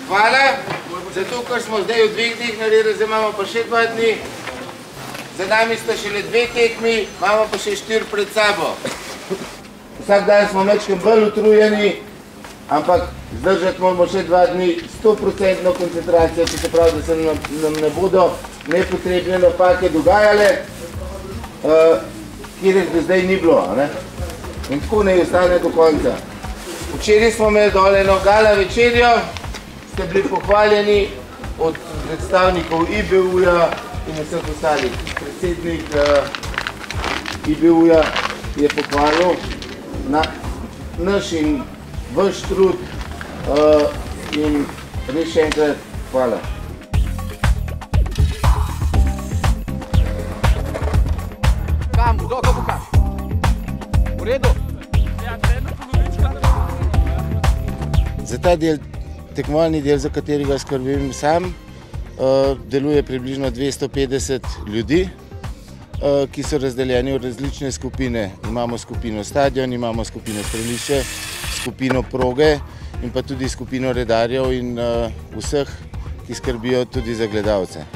Hvala, zato ker smo zdaj v 2 dneh naredili, zdaj imamo pa še 2 dni. Za nami sta šele 2 tekmi, imamo pa še 4 pred sabo. Vsak dan smo mečkem bolj utrujeni, ampak zdržati moramo še 2 dni 100% koncentracijo, to se pravi, da se nam ne bodo nepotrebne napake dogajale, kjer jih do zdaj ni bilo. In tako ne ostane do konca. Včeraj smo imeli dole eno gala večerjo, ste bili pohvaljeni od predstavnikov IBU-ja in vseh ostalih. Predsednik IBU-ja je pohvalil naš in vaš trud in res še enkrat hvala. Kam, kdo to pokaže? V redu? Za ta del, tekmovalni del, za katerega skrbim sam, deluje približno 250 ljudi, ki so razdeljeni v različne skupine. Imamo skupino stadion, imamo skupino strelišče, skupino proge in pa tudi skupino redarjev in vseh, ki skrbijo tudi za gledalce.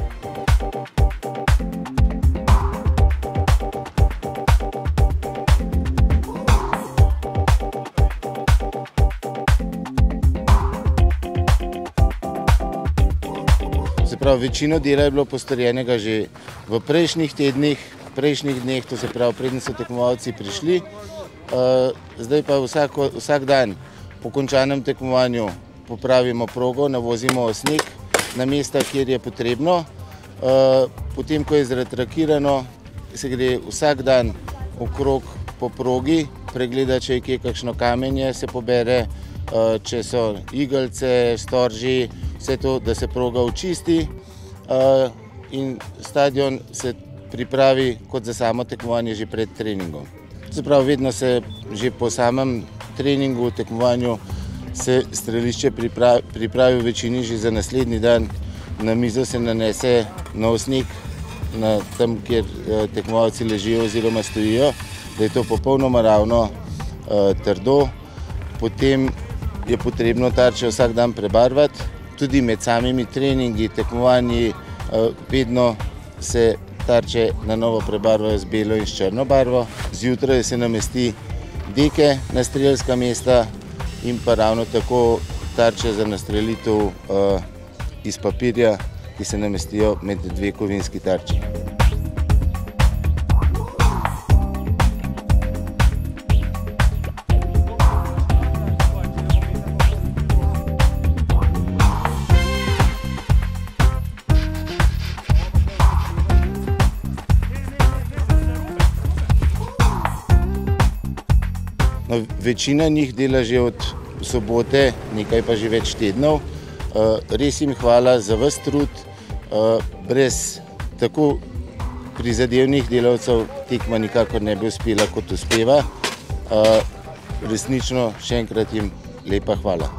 Se pravi, večino dela je bilo postorjenega že v prejšnjih tednih, prejšnjih dneh, to se pravi, preden so tekmovalci prišli. Zdaj pa vsak dan po končanem tekmovanju popravimo progo, navozimo sneg na mesta, kjer je potrebno. Potem, ko je zretrakirano, se gre vsak dan okrog po progi, pregleda, če je kje kakšno kamenje, se pobere, če so igelce, storži, vse to, da se proga očisti in stadion se pripravi kot za samo tekmovanje že pred treningom. Se pravi, vedno se že po samem treningu, tekmovanju se strelišče pripravi v večini že za naslednji dan. Na mizo se nanese nov sneg, tam, kjer tekmovalci ležijo oziroma stojijo, da je to popolnoma ravno, trdo. Potem je potrebno tarče vsak dan prebarvati. Tudi med samimi treningi, tekmovanji, vedno se tarče na novo prebarvajo z belo in s črno barvo. Zjutraj se namesti deke na strelska mesta in pa ravno tako tarče za nastrelitev iz papirja, ki se namestijo med 2 kovinski tarči. Večina njih dela že od sobote, nekaj pa že več tednov. Res jim hvala za ves trud. Brez tako prizadevnih delavcev tekma nikakor ne bi uspela, kot uspeva. Resnično še enkrat jim lepa hvala.